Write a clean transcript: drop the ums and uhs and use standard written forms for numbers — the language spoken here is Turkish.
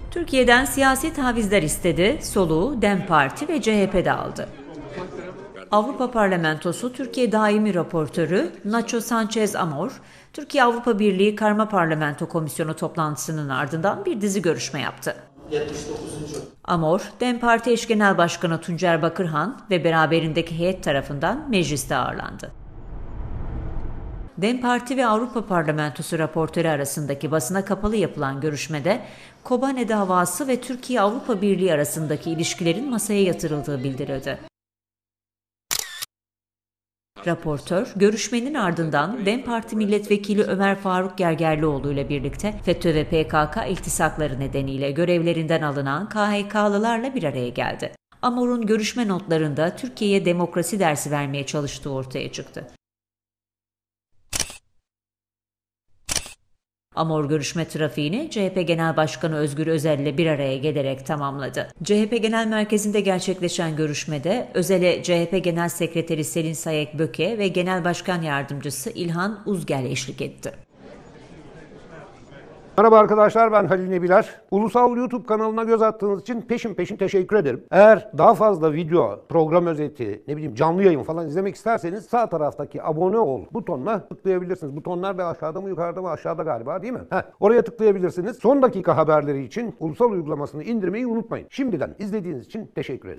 Türkiye'den siyasi tavizler istedi, soluğu DEM Parti ve CHP'de aldı. Avrupa Parlamentosu Türkiye Daimi Raportörü Nacho Sanchez Amor, Türkiye-Avrupa Birliği Karma Parlamento Komisyonu toplantısının ardından bir dizi görüşme yaptı. 79. Amor, DEM Parti Eş Genel Başkanı Tuncer Bakırhan ve beraberindeki heyet tarafından mecliste ağırlandı. DEM Parti ve Avrupa Parlamentosu raportörü arasındaki basına kapalı yapılan görüşmede Kobane davası ve Türkiye-Avrupa Birliği arasındaki ilişkilerin masaya yatırıldığı bildirildi. Raportör, görüşmenin ardından DEM Parti Milletvekili Ömer Faruk Gergerlioğlu ile birlikte FETÖ ve PKK iltisakları nedeniyle görevlerinden alınan KHK'lılarla bir araya geldi. Amor'un görüşme notlarında Türkiye'ye demokrasi dersi vermeye çalıştığı ortaya çıktı. Amor görüşme trafiğini CHP Genel Başkanı Özgür Özel ile bir araya gelerek tamamladı. CHP Genel Merkezi'nde gerçekleşen görüşmede Özel'e CHP Genel Sekreteri Selin Sayek Böke ve Genel Başkan Yardımcısı İlhan Uzgel eşlik etti. Merhaba arkadaşlar, ben Halil Nebiler. Ulusal YouTube kanalına göz attığınız için peşin teşekkür ederim. Eğer daha fazla video, program özeti, canlı yayın falan izlemek isterseniz sağ taraftaki abone ol butonuna tıklayabilirsiniz. Butonlar da aşağıda mı yukarıda mı? Aşağıda galiba, değil mi? Oraya tıklayabilirsiniz. Son dakika haberleri için Ulusal uygulamasını indirmeyi unutmayın. Şimdiden izlediğiniz için teşekkür ederim.